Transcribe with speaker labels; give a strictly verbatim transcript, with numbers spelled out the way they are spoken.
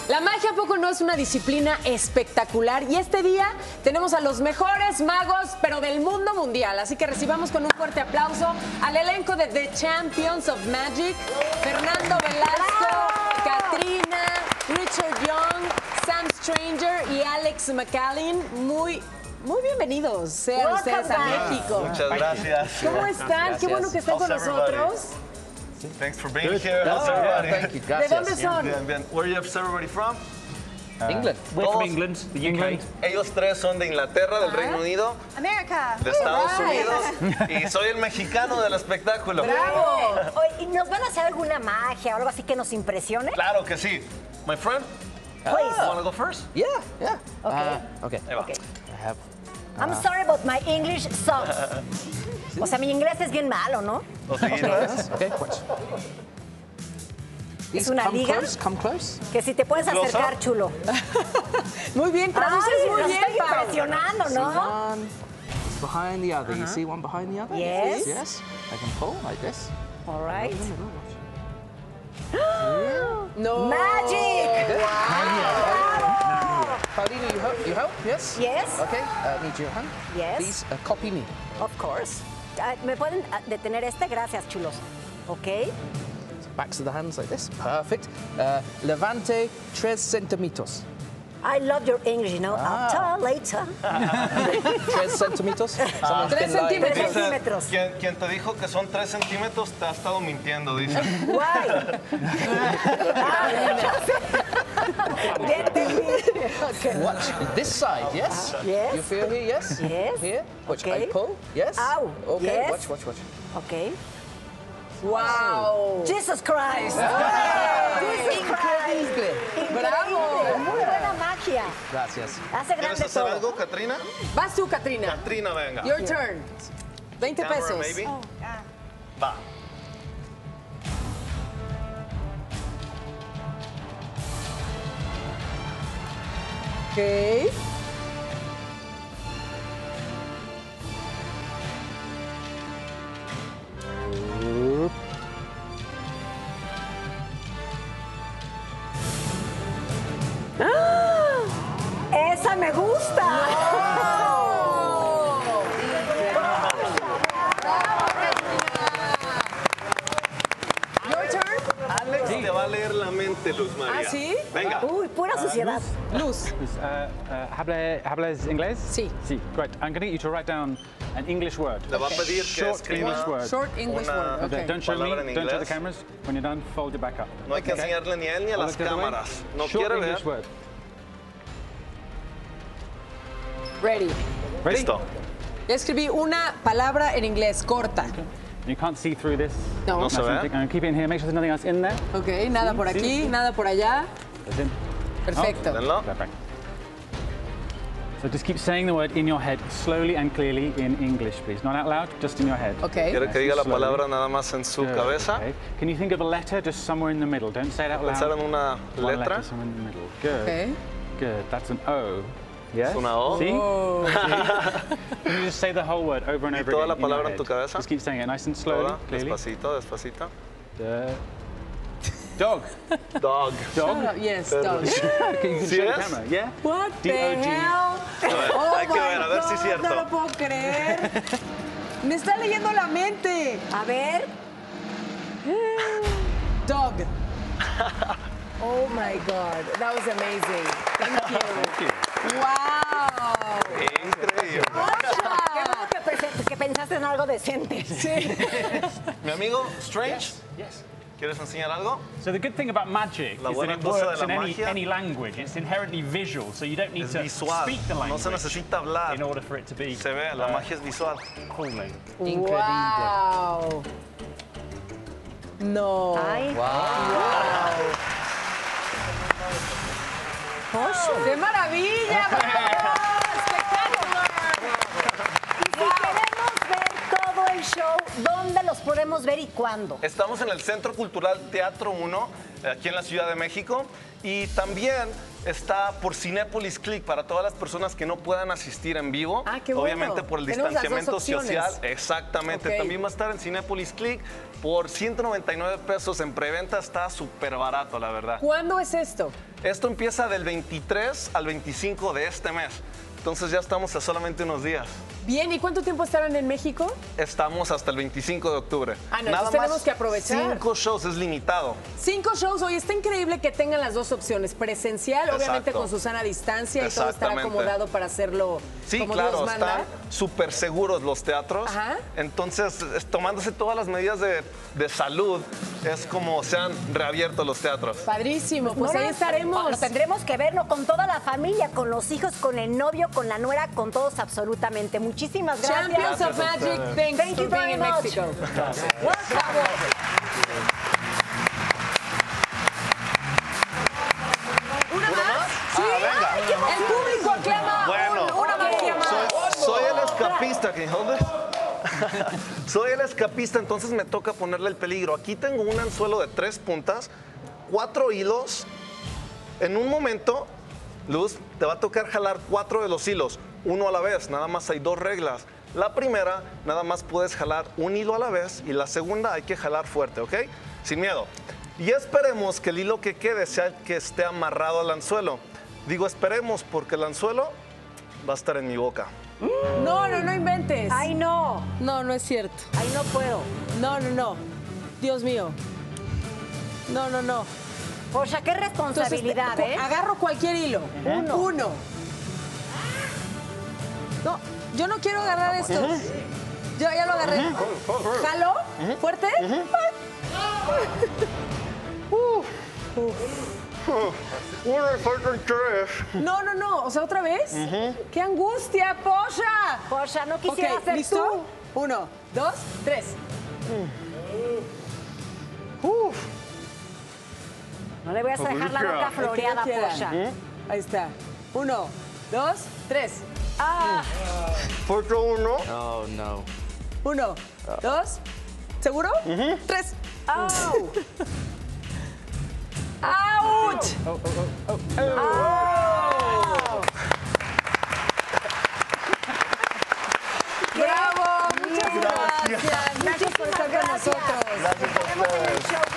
Speaker 1: La magia, ¿a poco no es una disciplina espectacular? Y este día tenemos a los mejores magos, pero del mundo mundial. Así que recibamos con un fuerte aplauso al elenco de The Champions of Magic: Fernando Velasco, Katrina, Richard Young, Sam Stranger y Alex McCallin. Muy... Muy bienvenidos sean
Speaker 2: Welcome
Speaker 1: ustedes a
Speaker 2: back.
Speaker 1: México.
Speaker 3: Muchas gracias.
Speaker 1: ¿Cómo están?
Speaker 4: Gracias.
Speaker 1: Qué bueno que estén
Speaker 3: How's
Speaker 1: con nosotros.
Speaker 3: Thanks for being here. How's everybody?
Speaker 4: Thank you.
Speaker 1: ¿De
Speaker 4: Gracias.
Speaker 1: dónde son?
Speaker 3: Bien, bien. Where is everybody from?
Speaker 4: England.
Speaker 5: We're from
Speaker 3: Todos-
Speaker 5: England, the U K.
Speaker 3: Ellos tres son de Inglaterra, del Reino Unido,
Speaker 2: America.
Speaker 3: de Estados
Speaker 1: Right.
Speaker 3: Unidos, y soy el mexicano del espectáculo.
Speaker 1: ¡Bravo!
Speaker 2: Oye, ¿y nos van a hacer alguna magia o algo así que nos impresione?
Speaker 3: Claro que sí. My friend,
Speaker 2: Please.
Speaker 3: wanna go first?
Speaker 4: Yeah, yeah.
Speaker 2: Okay.
Speaker 4: Uh, okay.
Speaker 3: Ahí va.
Speaker 2: Okay.
Speaker 4: I have.
Speaker 2: I'm sorry about my English sucks. O sea, mi inglés es bien malo, ¿no?
Speaker 3: ¿Lo seguimos?
Speaker 4: Okay, watch. These
Speaker 2: una
Speaker 4: come
Speaker 2: liga?
Speaker 4: close, come close.
Speaker 2: Que si te puedes
Speaker 3: Close
Speaker 2: acercar,
Speaker 3: up.
Speaker 2: chulo.
Speaker 1: Muy bien, traduces
Speaker 2: Ay,
Speaker 1: muy
Speaker 2: nos
Speaker 1: bien,
Speaker 2: estoy
Speaker 1: Pau.
Speaker 2: impresionando,
Speaker 4: See
Speaker 2: ¿no?
Speaker 4: one is behind the other. You see one behind the other?
Speaker 2: Yes.
Speaker 4: Yes. I can pull like this.
Speaker 2: All right.
Speaker 1: No.
Speaker 2: Magic!
Speaker 4: Paulina, you help? You help? Yes?
Speaker 2: Yes.
Speaker 4: Okay, uh, need your hand.
Speaker 2: Yes.
Speaker 4: Please uh, copy me.
Speaker 2: Of course. Ah, ¿Me pueden ah, detener este? Gracias, chulos. Ok.
Speaker 4: Backs of the hands like this. Perfect. Uh, levante tres centímetros.
Speaker 2: I love your English, you know.
Speaker 4: Ah.
Speaker 2: I'll tell later.
Speaker 4: Tres centímetros. Someone's
Speaker 1: Tres
Speaker 4: been lying.
Speaker 1: centímetros.
Speaker 2: Tres
Speaker 3: Dice,
Speaker 2: centímetros.
Speaker 3: quien, quien te dijo que son tres centímetros te ha estado mintiendo, dice.
Speaker 2: Why? Ah, ya sé. Ya entendí. Okay.
Speaker 4: Watch this side, yes?
Speaker 2: Yes.
Speaker 4: You feel here, yes?
Speaker 2: Yes.
Speaker 4: Here, which
Speaker 2: Okay.
Speaker 4: I pull, yes?
Speaker 2: Ow,
Speaker 4: Okay,
Speaker 2: yes.
Speaker 4: watch, watch, watch.
Speaker 2: Ok.
Speaker 1: Wow.
Speaker 2: Jesus Christ. Jesus Christ.
Speaker 4: Increíble.
Speaker 2: Increíble. Muy buena magia.
Speaker 4: Gracias.
Speaker 2: Hace
Speaker 3: ¿Quieres
Speaker 2: grande
Speaker 3: hacer
Speaker 2: todo.
Speaker 3: algo, Katrina?
Speaker 1: Vas tú, Katrina.
Speaker 3: Katrina, venga.
Speaker 1: Your turn. veinte
Speaker 3: Camera,
Speaker 1: pesos.
Speaker 3: maybe. Va.
Speaker 1: Ok.
Speaker 2: Esa me gusta.
Speaker 1: Your turn.
Speaker 3: Alex te va a leer la mente, Luz María.
Speaker 1: ¿Ah, sí?
Speaker 3: Venga.
Speaker 2: Uy, pura suciedad.
Speaker 1: Luz.
Speaker 5: Uh, uh, hable, ¿Hablas inglés?
Speaker 1: Sí.
Speaker 5: Sí. Great. I'm going to get you to write down an English word.
Speaker 3: Le va a pedir que
Speaker 5: Short
Speaker 3: escriba.
Speaker 5: English word.
Speaker 1: Short English
Speaker 3: Una-
Speaker 1: word. Okay.
Speaker 5: Don't show me.
Speaker 3: Palabra en
Speaker 5: Don't show the
Speaker 3: inglés.
Speaker 5: cameras. When you're done, fold it back up.
Speaker 3: No hay que
Speaker 5: Okay?
Speaker 3: enseñarle ni a él ni a
Speaker 5: I'll
Speaker 3: las
Speaker 5: look the other way.
Speaker 3: cámaras. No
Speaker 5: Short
Speaker 3: quiere ver.
Speaker 5: English word.
Speaker 1: Ready.
Speaker 5: Ready?
Speaker 3: Listo.
Speaker 1: Ya escribí una palabra en inglés, corta.
Speaker 5: You can't see through this.
Speaker 1: No.
Speaker 3: No se
Speaker 5: That's
Speaker 3: ve.
Speaker 5: something. I'm going to keep it in here. Make sure there's nothing else in there.
Speaker 1: Ok, nada por aquí, nada por allá.
Speaker 5: That's in.
Speaker 1: Perfecto.
Speaker 3: Denlo.
Speaker 5: Perfect. So just keep saying the word in your head, slowly and clearly in English, please. Not out loud, just in your head.
Speaker 1: Ok.
Speaker 3: Quiere que diga la
Speaker 5: Slowly.
Speaker 3: palabra nada más en su
Speaker 5: Good,
Speaker 3: cabeza.
Speaker 5: okay. Can you think of a letter just somewhere in the middle? Don't say it out loud.
Speaker 3: Pensar en una
Speaker 5: One
Speaker 3: letra.
Speaker 5: letter somewhere in the middle. Good.
Speaker 1: Ok.
Speaker 5: Good. That's an O. Yes?
Speaker 3: Es una O.
Speaker 5: See?
Speaker 1: Oh.
Speaker 5: Can you just say the whole word over and
Speaker 3: ¿Y
Speaker 5: over
Speaker 3: toda
Speaker 5: again
Speaker 3: la
Speaker 5: in your
Speaker 3: palabra en
Speaker 5: head?
Speaker 3: tu cabeza?
Speaker 5: Just keep saying it nice and slowly,
Speaker 3: Toda.
Speaker 5: clearly.
Speaker 3: Despacito, despacito.
Speaker 5: Uh, dog.
Speaker 3: Dog.
Speaker 5: Dog.
Speaker 1: Yes, dog.
Speaker 5: Okay, you can
Speaker 3: ¿Sí
Speaker 5: show the
Speaker 3: es?
Speaker 5: camera. Yeah?
Speaker 1: What the
Speaker 5: D O G.
Speaker 1: hell?
Speaker 3: ver,
Speaker 1: Oh
Speaker 3: hay que
Speaker 1: my
Speaker 3: ver, a ver si es
Speaker 1: God,
Speaker 3: cierto.
Speaker 1: No lo puedo creer. Me está leyendo la mente.
Speaker 2: A ver.
Speaker 1: Dog. Oh my God, that was amazing. Thank you.
Speaker 5: Thank you.
Speaker 1: Wow.
Speaker 3: Increíble.
Speaker 2: Qué bueno que, pense- que pensaste en algo decente.
Speaker 3: Mi amigo Strange,
Speaker 5: Yes.
Speaker 3: ¿quieres enseñar algo?
Speaker 5: So the good thing about magic
Speaker 3: La
Speaker 5: is that
Speaker 3: buena
Speaker 5: it
Speaker 3: cosa de
Speaker 5: works
Speaker 3: la
Speaker 5: in any,
Speaker 3: magia
Speaker 5: any language. It's inherently visual, so you don't need
Speaker 3: Es
Speaker 5: to
Speaker 3: visual.
Speaker 5: speak the
Speaker 3: No
Speaker 5: language
Speaker 3: se necesita hablar.
Speaker 5: in order for it to be
Speaker 3: Se ve, la
Speaker 5: uh,
Speaker 3: magia es visual.
Speaker 5: calming.
Speaker 4: Increíble.
Speaker 1: Wow. No.
Speaker 2: Ay,
Speaker 1: ¡Qué maravilla! por favor! ¡Espectacular!
Speaker 2: y si queremos ver todo el show, ¿dónde los podemos ver y cuándo?
Speaker 3: Estamos en el Centro Cultural Teatro uno, aquí en la Ciudad de México, y también está por Cinépolis Click para todas las personas que no puedan asistir en vivo.
Speaker 1: Ah, qué bueno.
Speaker 3: Obviamente por el
Speaker 1: Tenemos las dos
Speaker 3: distanciamiento
Speaker 1: opciones.
Speaker 3: social. Exactamente.
Speaker 1: Ok.
Speaker 3: También va a estar en Cinépolis Click por ciento noventa y nueve pesos en preventa. Está súper barato, la verdad.
Speaker 1: ¿Cuándo es esto?
Speaker 3: Esto empieza del veintitrés al veinticinco de este mes. Entonces ya estamos a solamente unos días.
Speaker 1: Bien, ¿y cuánto tiempo estarán en México?
Speaker 3: Estamos hasta el veinticinco de octubre.
Speaker 1: Ah, no, entonces tenemos que aprovechar.
Speaker 3: Cinco shows, es limitado.
Speaker 1: Cinco shows. Oye, está increíble que tengan las dos opciones. Presencial, obviamente
Speaker 3: Exacto.
Speaker 1: con Susana a distancia y todo estará
Speaker 3: Exactamente.
Speaker 1: acomodado para hacerlo
Speaker 3: Sí,
Speaker 1: como
Speaker 3: claro,
Speaker 1: Dios manda.
Speaker 3: están súper seguros los teatros.
Speaker 1: Ajá.
Speaker 3: Entonces, es- tomándose todas las medidas de, de salud, es como se han reabierto los teatros.
Speaker 1: Padrísimo, pues
Speaker 2: No,
Speaker 1: ahí
Speaker 2: no,
Speaker 1: estaremos.
Speaker 2: Lo tendremos que verlo con toda la familia, con los hijos, con el novio, con la nuera, con todos absolutamente. Muchísimas gracias.
Speaker 1: Champions of
Speaker 3: Gracias a
Speaker 1: Magic,
Speaker 3: ustedes.
Speaker 1: thanks
Speaker 2: Thank
Speaker 1: for
Speaker 2: you
Speaker 1: being
Speaker 2: very
Speaker 1: in
Speaker 2: much.
Speaker 1: Mexico.
Speaker 2: Bravo.
Speaker 1: ¿Una más? Sí.
Speaker 3: Ah, venga.
Speaker 1: El público aclama
Speaker 3: Bueno.
Speaker 1: un- una magia más.
Speaker 3: Soy, soy el escapista, ¿can you hold this? Soy el escapista, entonces me toca ponerle el peligro. Aquí tengo un anzuelo de tres puntas, cuatro hilos. En un momento, Luz, te va a tocar jalar cuatro de los hilos, uno a la vez. Nada más hay dos reglas. La primera, nada más puedes jalar un hilo a la vez, y la segunda hay que jalar fuerte, ¿ok? Sin miedo. Y esperemos que el hilo que quede sea el que esté amarrado al anzuelo. Digo esperemos porque el anzuelo va a estar en mi boca.
Speaker 1: No, no, no inventes.
Speaker 2: Ay, no.
Speaker 1: No, no es cierto.
Speaker 2: Ay, no puedo.
Speaker 1: No, no, no. Dios mío. No, no, no.
Speaker 2: Porsha, qué
Speaker 1: Entonces,
Speaker 2: responsabilidad,
Speaker 1: co-
Speaker 2: ¿eh?
Speaker 1: agarro cualquier hilo.
Speaker 2: Uno.
Speaker 1: Uno. No, yo no quiero agarrar esto. Yo ya lo agarré. ¿Jalo? ¿Fuerte?
Speaker 3: Una y faltan tres.
Speaker 1: No, no, no. O sea, ¿otra vez? ¡Qué angustia, Porsha!
Speaker 2: Porsha, no quisiera
Speaker 1: Ok,
Speaker 2: ser
Speaker 1: ¿listo?
Speaker 2: tú.
Speaker 1: Uno, dos, tres.
Speaker 2: No le voy a dejar la boca floreada,
Speaker 1: ¿Qué queda?
Speaker 2: Porsha.
Speaker 1: Ahí está. Uno, dos, tres. Ah,
Speaker 3: Falta uno.
Speaker 4: Oh, no.
Speaker 1: uno, dos. ¿Seguro? Tres.
Speaker 2: Au.
Speaker 1: ¡Auch! ¡Bravo! Muchas
Speaker 2: Bien.
Speaker 1: gracias. Gracias por estar con
Speaker 2: Gracias.
Speaker 1: nosotros.
Speaker 3: Gracias a
Speaker 2: Nos vemos en el
Speaker 3: ustedes.
Speaker 2: show.